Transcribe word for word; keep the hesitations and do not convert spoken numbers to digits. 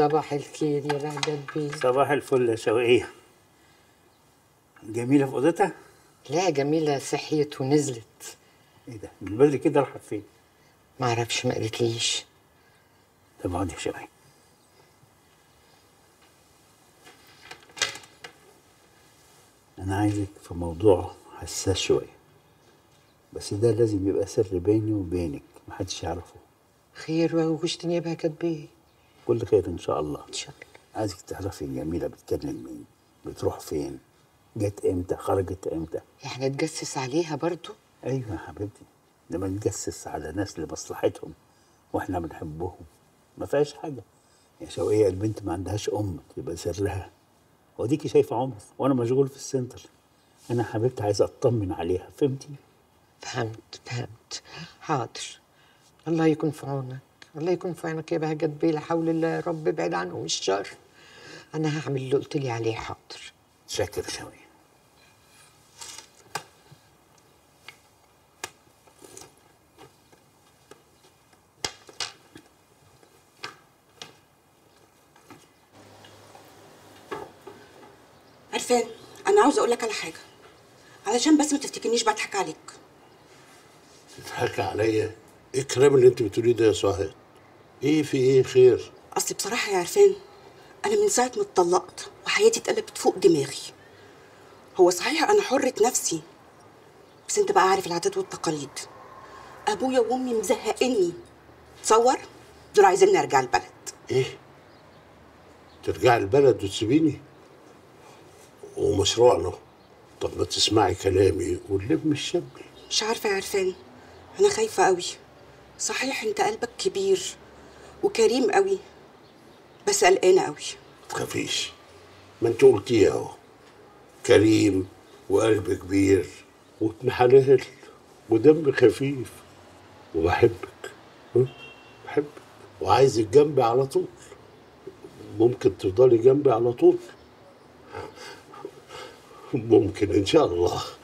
صباح الخير يا بهجت بيه. صباح الفل يا شوقية. جميلة في اوضتها؟ لا جميلة صحيت ونزلت. ايه ده؟ من بدري كده راحت فين؟ ما اعرفش، ما قالتليش. طب اقعد يا شوقية. انا عايزك في موضوع حساس شوية، بس ده لازم يبقى سر بيني وبينك محدش يعرفه. خير ووحشتني يا بهجت بيه. كل خير ان شاء الله. ان شاء الله. عايزك تعرفي جميلة بتكلم مين، بتروح فين، جت امتى، خرجت امتى. يعني تجسس عليها برضو؟ ايوه يا حبيبتي، لما نتجسس على ناس لمصلحتهم واحنا بنحبهم ما فيهاش حاجه. يا شوقية البنت ما عندهاش ام يبقى سرها. وديكي شايفه عمر وانا مشغول في السنتر. انا حبيبتي عايزه اطمن عليها، فهمتي؟ فهمت فهمت. حاضر. الله يكون في عونك، الله يكون في عونك يا بهجت بيه. لا حول الله يا رب، ابعد عنهم الشر. انا هعمل اللي قلت لي عليه. حاضر. شاكر شوقية. عرفان، انا عاوزه اقول لك على حاجه علشان بس ما تفتكرنيش بضحك عليك. تضحكي عليا؟ ايه الكلام اللي انت بتقوليه ده يا سهاد؟ ايه في ايه خير؟ اصل بصراحه يا عرفان، انا من ساعه ما اتطلقت وحياتي اتقلبت فوق دماغي. هو صحيح انا حره نفسي، بس انت بقى عارف العادات والتقاليد. ابويا وامي مزهقني. تصور دول عايزيني ارجع البلد. ايه؟ ترجعي البلد وتسيبيني؟ ومشروعنا؟ طب ما تسمعي كلامي ونلم الشمل. مش عارفه يا عرفان، انا خايفه قوي. صحيح انت قلبك كبير وكريم قوي، بس قلقانه قوي. تخافيش، ما انت قلتيه اهو، كريم وقلب كبير وابن حلال ودم خفيف وبحبك. ها؟ بحبك وعايزك جنبي على طول. ممكن تفضلي جنبي على طول؟ ممكن ان شاء الله.